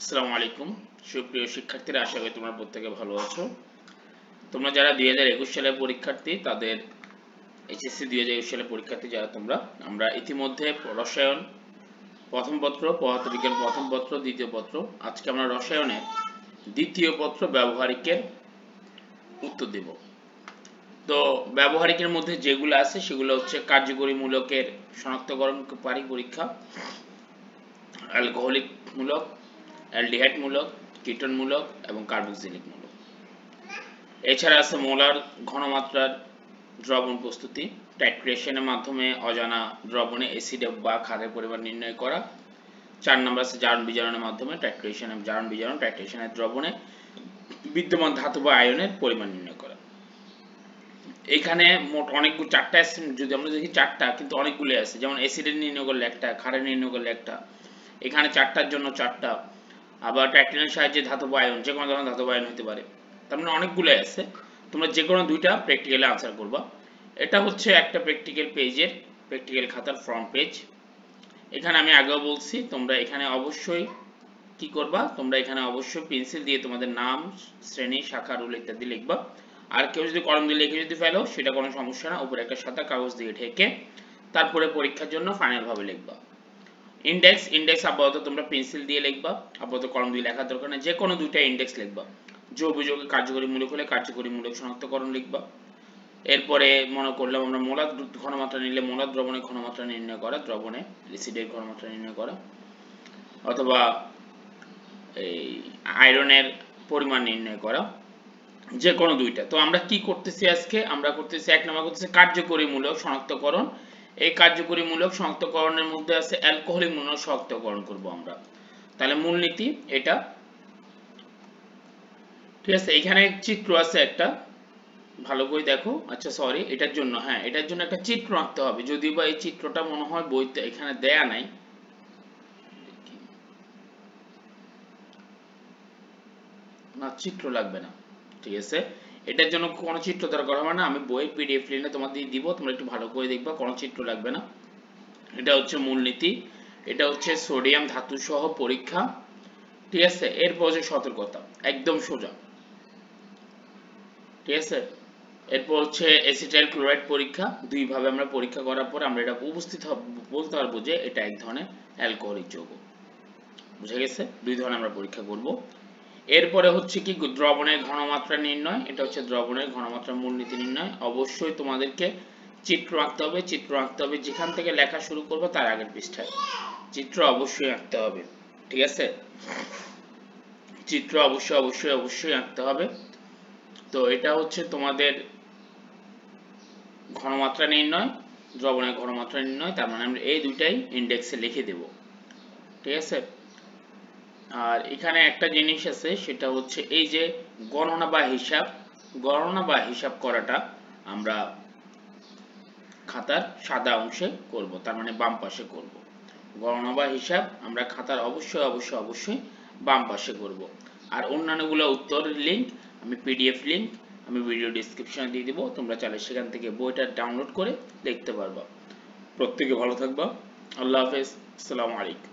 আসসালামু আলাইকুম সুপ্রিয় শিক্ষার্থীরা, আশা করি তোমরা প্রত্যেকে ভালো আছো। তোমরা যারা 2021 সালের পরীক্ষার্থী, তাদের এইচএসসি 2021 সালের পরীক্ষার্থী যারা তোমরা, আমরা ইতিমধ্যে রসায়ন প্রথম পত্র, পদার্থবিজ্ঞান প্রথম পত্র, দ্বিতীয় পত্র, আজকে আমরা রসায়নের দ্বিতীয় পত্র ব্যবহারিকের উত্তর দেব। তো ব্যবহারিকের মধ্যে যেগুলো আছে সেগুলো হচ্ছে কার্যকরী মূলকের শনাক্তকরণ পরীক্ষা, অ্যালকোহলিক মূলক, অ্যালডিহাইড মূলক, কিটোন মূলক এবং কার্বক্সিলিক মূলক। এছাড়া আছে মোলার ঘনমাত্রার দ্রবণ প্রস্তুতি, টাইট্রেশনের মাধ্যমে অজানা দ্রবণে অ্যাসিড বা ক্ষারের পরিমাণ নির্ণয় করা। 4 নম্বর আছে জারণ বিজারণের মাধ্যমে জারণ বিজারণ টাইট্রেশনের দ্রবণে বিদ্যমান ধাতু বা আয়নের পরিমাণ নির্ণয় করা। এখানে মোট অনেকগুলো 4টা আছে, যদি আমরা দেখি 4টা, কিন্তু অনেকগুলো আছে, যেমন অ্যাসিডের নির্ণয় করলে একটা, ক্ষারের নির্ণয় করলে একটা, এখানে 4টার জন্য 4টা, আবার টাইট্রেশনের সাহায্যে ধাতব আয়ন, যে কোনো ধরনের ধাতব আয়ন হতে পারে। তার মানে অনেকগুলো আছে, তোমরা যে কোনো দুইটা প্র্যাকটিক্যালে আনসার করবা। এটা হচ্ছে একটা প্র্যাকটিক্যাল পেজের, প্র্যাকটিক্যাল খাতার ফ্রন্ট পেজ। এখানে আমি আগেও বলছি, তোমরা এখানে অবশ্যই কি করবা, তোমরা এখানে অবশ্যই পেন্সিল দিয়ে তোমাদের নাম, শ্রেণী, শাখা, রোল ইত্যাদি লিখবা। আর কেউ যদি কলম দিয়ে লিখে যদি ফেলো, সেটা কোনো সমস্যা না, উপরে একটা সাদা কাগজ দিয়ে ঢেকে তারপরে পরীক্ষার জন্য ফাইনাল ভাবে লিখবা। ইন্ডেক্স আপাতত তোমরা পেন্সিল দিয়ে লিখবা, আপাতত কলম দিয়ে লেখার দরকার নেই, যে কোনো দুইটা ইন্ডেক্স লিখবা। যৌগ বিযোগে কার্যকরী মূলক হলে কার্যকরী মূলক শনাক্তকরণ লিখবা। এরপরে মনে করলাম আমরা মোলার ঘনমাত্রা নিলে মোলার দ্রবণের ঘনমাত্রা নির্ণয় করা, দ্রবণে অ্যাসিডের ঘনমাত্রা নির্ণয় করা, অথবা এই আয়রনের পরিমাণ নির্ণয় করা, যে কোনো দুইটা। তো আমরা কি করতেছি আজকে, আমরা করতেছি 1 নম্বর করতেছি কার্যকরী মূলক শনাক্তকরণ। এই কার্যকরী মূলক শনাক্তকরণের মধ্যে আছে অ্যালকোহলিক মূলক শনাক্তকরণ করব আমরা। তাহলে মূলনীতি এটা, ঠিক আছে। এখানে চিত্র আছে একটা, ভালো করে দেখো। আচ্ছা সরি, এটার জন্য, হ্যাঁ এটার জন্য একটা চিত্র আঁকতে হবে, যদিও বা এই চিত্রটা মনে হয় বইতে এখানে দেয়া নাই। না, চিত্র লাগবে না, ঠিক আছে। এটার জন্য কোনো চিত্র দরকার হবে না, আমি বইয়ের পিডিএফ লিঙ্কটা তোমাদের দিব, তোমরা একটু ভালো করে দেখবা, কোনো চিত্র লাগবে না। এটা হচ্ছে মূলনীতি, এটা হচ্ছে সোডিয়াম ধাতু সহ পরীক্ষা, ঠিক আছে। এরপর হচ্ছে সতর্কতা, একদম সোজা, ঠিক আছে। এরপর হচ্ছে অ্যাসিটাইল ক্লোরাইড পরীক্ষা, দুই ভাবে আমরা পরীক্ষা করার পর আমরা এটা বলতে পারবো যে এটা এক ধরনের অ্যালকোহলিক যৌগ, বুঝা গেছে। দুই ধরনের আমরা পরীক্ষা করব। এরপরে হচ্ছে কি দ্রবণের ঘনমাত্রা নির্ণয়, এটা হচ্ছে দ্রবণের ঘনমাত্রা মূলনীতি নির্ণয়। অবশ্যই তোমাদেরকে চিত্র আঁকতে হবে, চিত্র আঁকতে হবে, যেখান থেকে লেখা শুরু করবো তার আগের পৃষ্ঠায় চিত্র অবশ্যই আঁকতে হবে, ঠিক আছে। চিত্র অবশ্যই অবশ্যই অবশ্যই আঁকতে হবে। তো এটা হচ্ছে তোমাদের ঘনমাত্রা নির্ণয়, দ্রবণের ঘনমাত্রা নির্ণয়, তার মানে আমরা এই দুইটাই ইন্ডেক্সে লিখে দেব, ঠিক আছে। আর এখানে একটা জিনিস আছে, সেটা হচ্ছে এই যে গণনা বা হিসাব করাটা আমরা খাতার সাদা অংশে করব, তার মানে বাম পাশে করব। গণনা বা হিসাব আমরা খাতার অবশ্যই অবশ্যই অবশ্যই বাম পাশে করব। আর অন্যান্যগুলো উত্তরের লিঙ্ক, আমি পিডিএফ লিঙ্ক আমি ভিডিও ডেসক্রিপশনে দিয়ে দিব, তোমরা চাইলে সেখান থেকে বইটা ডাউনলোড করে লিখতে পারবা। প্রত্যেকে ভালো থাকবা, আল্লাহ হাফেজ, আসসালামু আলাইকুম।